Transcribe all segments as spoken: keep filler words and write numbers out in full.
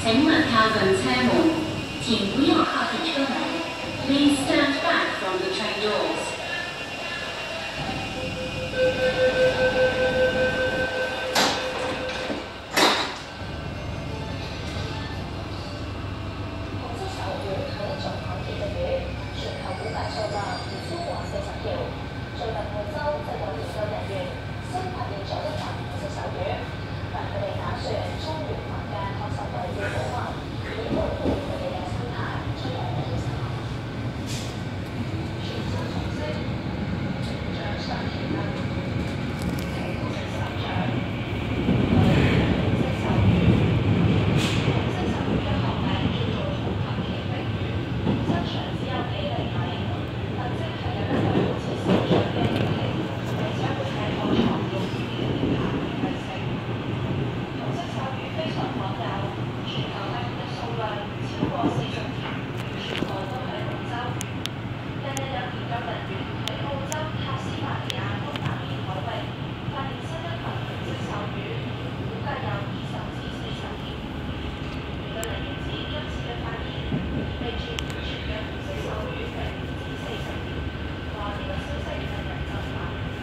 請勿靠近車門，請不要靠近車門。Please stand back from the train doors. 紅色手語係一種罕見嘅語，全球估計數量唔超過四十條。最近澳洲就有研究人員先發現咗一份紅色手語，但佢哋打算將原文嘅學習位置保留，以保護佢哋嘅生態出嚟嘅意思。全身紅色，像上天燈，係紅色手掌，紅色手語。紅色手語嘅學名叫做紅合奇壁魚，身長只有幾厘米，特徵係有一對好似手掌嘅形器，並且會喺課床用於調查嘅性。紅色手語非常罕有，全球發現嘅數量超過四十條，全部都喺澳洲。近日有研究人員喺澳洲塔斯馬尼亞東南面海域發現新一群紅色手語，估計有二十至四十條。研究人員指今次嘅發現意味住現存嘅紅色手語並唔止四十條，話呢個消息令人振奮。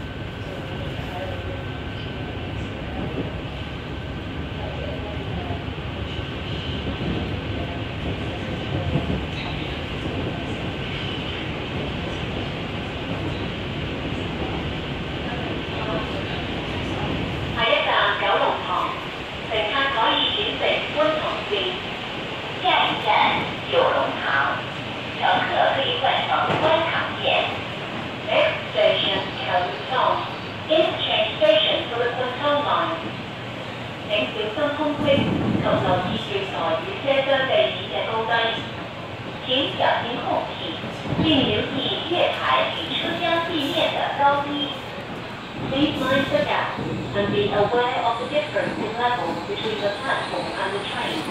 下一站九龍塘，乘客可以轉乘觀塘線。下一站九龍塘，乘客可以換乘觀塘線。Next station, Kowloon. Is train station for the Kowloon line. 請小心空隙及留意月台與車廂地面嘅高低。請小心空隙，並留意月台與車廂地面的高低。Please mind the gap and be aware of the difference in level between the platform and the train.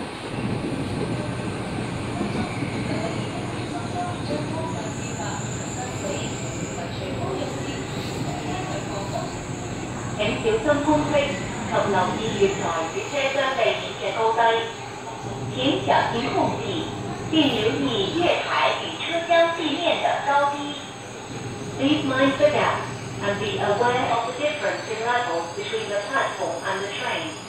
請小心空隙及留意月台與車廂地面嘅高低。請小心空隙，並留意月台與車廂地面的高低。Please mind the gap and be aware of the difference in level between the platform and the train.